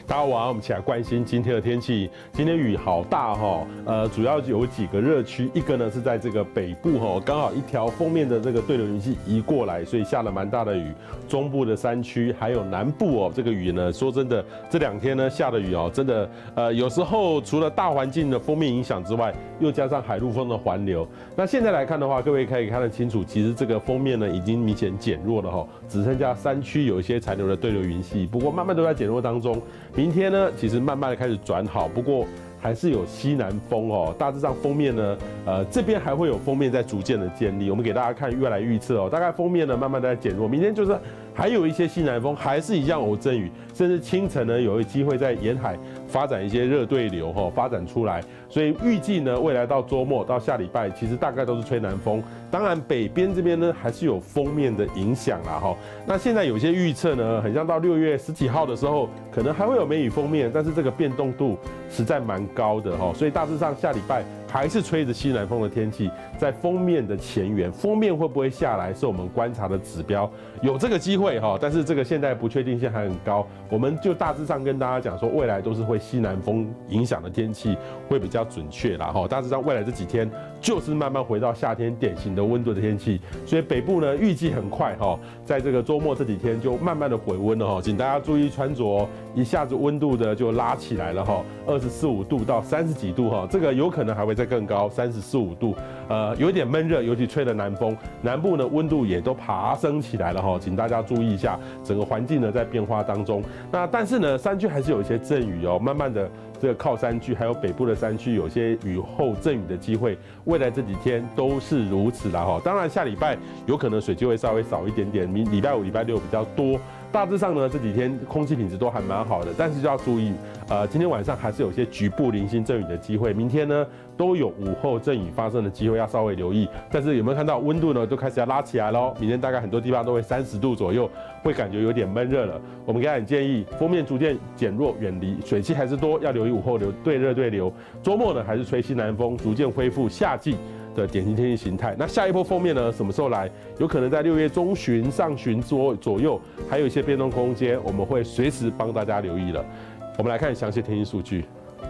大家晚上我们起来关心今天的天气。今天雨好大哈，主要有几个热区，一个呢是在这个北部哈，刚好一条锋面的这个对流云系移过来，所以下了蛮大的雨。中部的山区还有南部哦，这个雨呢，说真的，这2天呢下的雨哦，真的有时候除了大环境的锋面影响之外，又加上海陆风的环流。那现在来看的话，各位可以看得清楚，其实这个锋面呢已经明显减弱了哈，只剩下山区有一些残留的对流云系，不过慢慢都在减弱当中。明天呢，其实慢慢的开始转好，不过还是有西南风哦。大致上锋面呢，这边还会有锋面在逐渐的建立。我们给大家看未来预测哦，大概锋面呢慢慢的在减弱，明天就是还有一些西南风，还是一样偶阵雨，甚至清晨呢有机会在沿海发展一些热对流哈，发展出来。所以预计呢，未来到周末到下礼拜，其实大概都是吹南风。当然北边这边呢还是有锋面的影响啦哈。那现在有些预测呢，很像到6月10几号的时候，可能还会有梅雨锋面，但是这个变动度实在蛮高的哈。所以大致上下礼拜还是吹着西南风的天气，在锋面的前缘，锋面会不会下来是我们观察的指标，有这个机会哈，但是这个现在不确定性还很高。我们就大致上跟大家讲说，未来都是会西南风影响的天气会比较准确啦哈。大致上未来这几天就是慢慢回到夏天典型的温度的天气，所以北部呢预计很快哈，在这个周末这几天就慢慢的回温了哈，请大家注意穿着，一下子温度的就拉起来了哈，24、5度到30几度哈，这个有可能还会再更高，34、5度，有点闷热，尤其吹了南风，南部呢温度也都爬升起来了哈，请大家注意一下，整个环境呢在变化当中。那但是呢，山区还是有一些阵雨哦，慢慢的这个靠山区还有北部的山区有些雨后阵雨的机会，未来这几天都是如此啦哈。当然下礼拜有可能水就会稍微少一点点，礼拜5、礼拜6比较多。大致上呢，这几天空气品质都还蛮好的，但是就要注意，今天晚上还是有些局部零星阵雨的机会。明天呢，都有午后阵雨发生的机会，要稍微留意。但是有没有看到温度呢，都开始要拉起来喽？明天大概很多地方都会30度左右，会感觉有点闷热了。我们给大家建议，锋面逐渐减弱，远离水汽还是多，要留意午后流对热对流。周末呢，还是吹西南风，逐渐恢复夏季的典型天气形态。那下一波锋面呢，什么时候来？有可能在6月中旬、上旬左右，还有一些变动空间，我们会随时帮大家留意了。我们来看详细天气数据。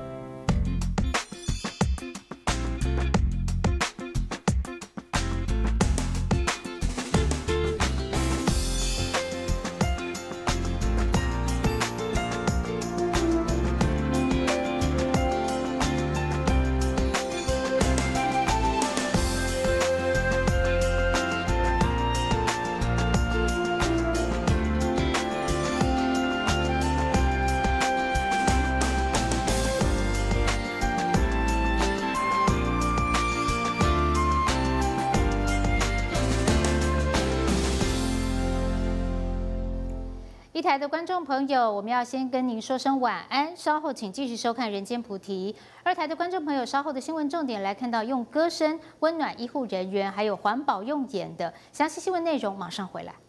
一台的观众朋友，我们要先跟您说声晚安，稍后请继续收看《人间菩提》。2台的观众朋友，稍后的新闻重点来看到用歌声温暖医护人员，还有环保用眼的详细新闻内容，马上回来。